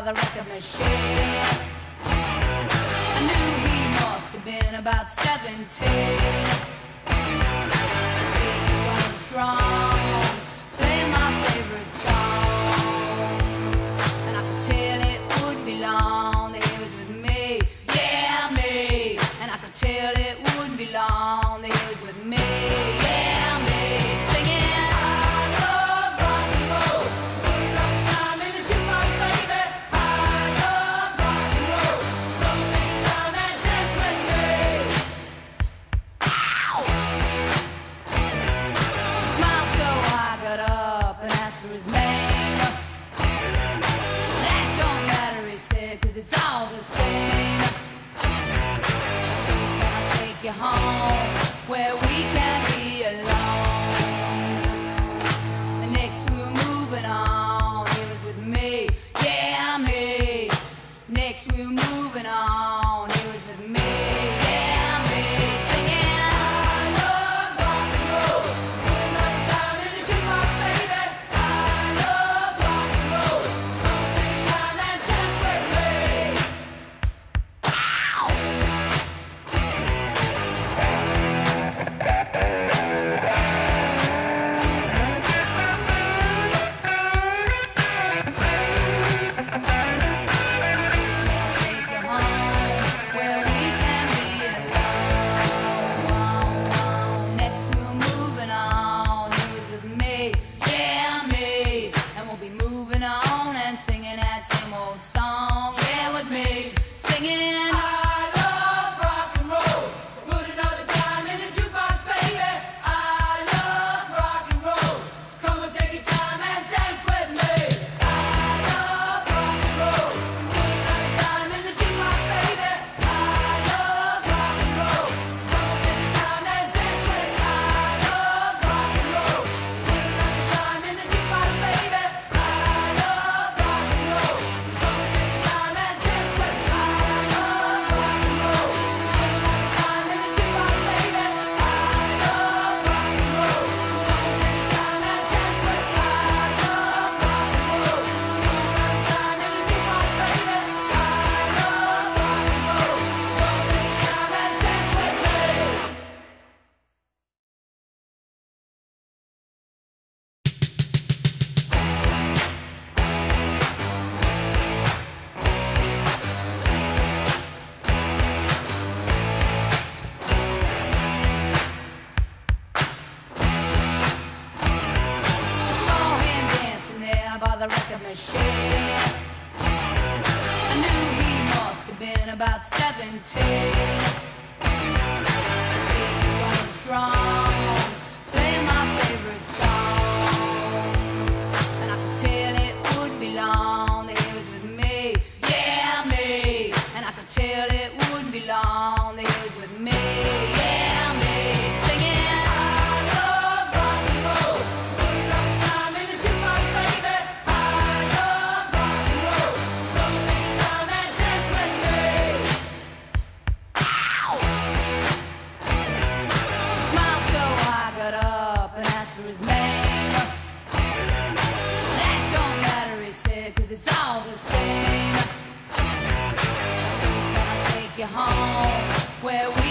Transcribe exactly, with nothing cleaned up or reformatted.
the record machine. I knew he must have been about seventeen. He was running strong, playing my favorite song, and I could tell it wouldn't be long that he was with me, yeah, me. And I could tell it wouldn't be long that he was with me, yeah, me. Singing, it's all the same. So can I take you home where we can be alone? And next we were moving on. He was with me, yeah, me. Next we were moving on. He was with me, yeah, me. Singing, I love rock and roll. Spend another time in the jukebox, baby. I love rock and roll. So take your time and dance with me. The record machine. I knew he must have been about seventeen. He was running strong, playing my favorite song, and I could tell it wouldn't be long that he was with me, yeah, me. And I could tell it wouldn't be long that he was with me, yeah, me. Singing, it's all the same. So can I take you home where we